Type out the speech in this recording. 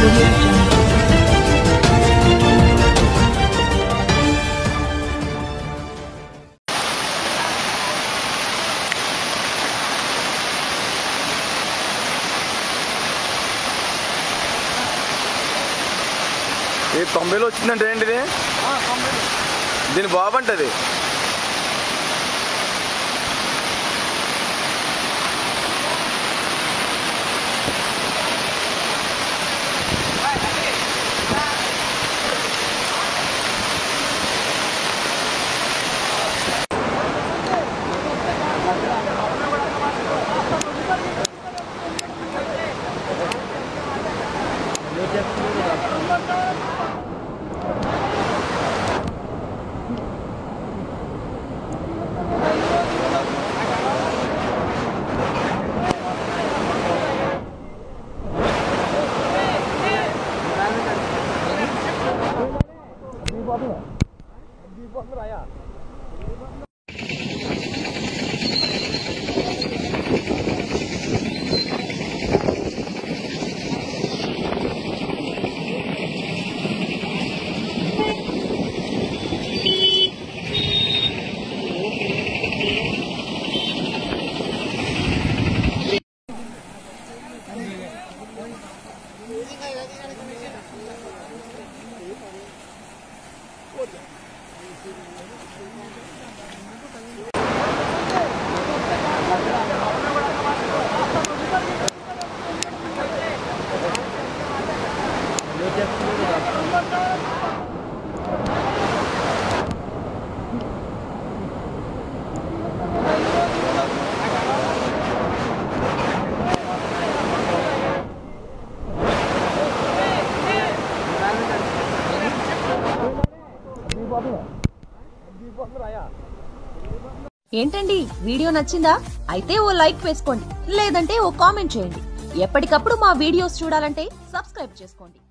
Audio Jungle. ये 90 వచ్చిందంటే ఏంటిది? దీని బాబంటది. ఏంటండి వీడియో నచ్చిందా? అయితే ఓ లైక్ వేసుకోండి, లేదంటే ఓ కామెంట్ చేయండి. ఎప్పటికప్పుడు మా వీడియోస్ చూడాలంటే సబ్స్క్రైబ్ చేసుకోండి.